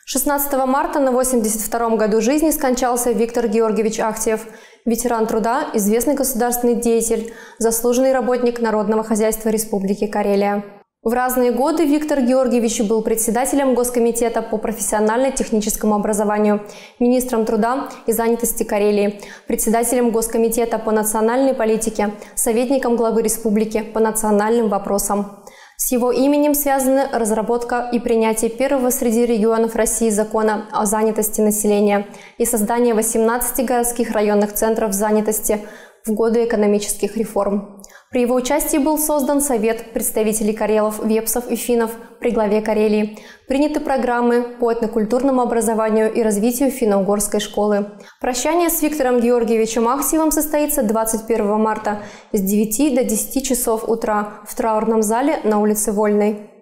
16 марта на 82-м году жизни скончался Виктор Георгиевич Ахтиев, ветеран труда, известный государственный деятель, заслуженный работник Народного хозяйства Республики Карелия. В разные годы Виктор Георгиевич был председателем Госкомитета по профессионально-техническому образованию, министром труда и занятости Карелии, председателем Госкомитета по национальной политике, советником главы республики по национальным вопросам. С его именем связаны разработка и принятие первого среди регионов России закона о занятости населения и создание 18 городских районных центров занятости в годы экономических реформ. При его участии был создан Совет представителей карелов, вепсов и финнов при главе Карелии. Приняты программы по этнокультурному образованию и развитию финно-угорской школы. Прощание с Виктором Георгиевичем Ахтиевым состоится 21 марта с 9 до 10 часов утра в траурном зале на улице Вольной.